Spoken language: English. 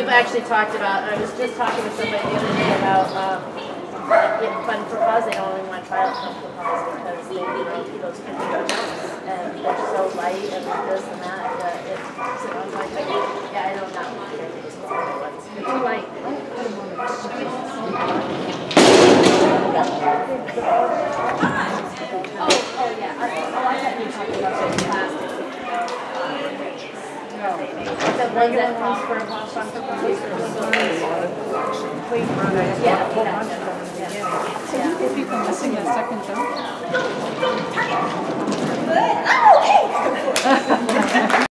we've actually talked about, I was just talking with somebody the other day about in fun for cause, they don't even want to try out fun for cause because they, those can be jumps and they're so light and this and that so I was like, yeah, I don't know. They're too light. Oh yeah. I thought you were talking about those plastics. The ones that comes for fun for cause. So you could be missing a second jump?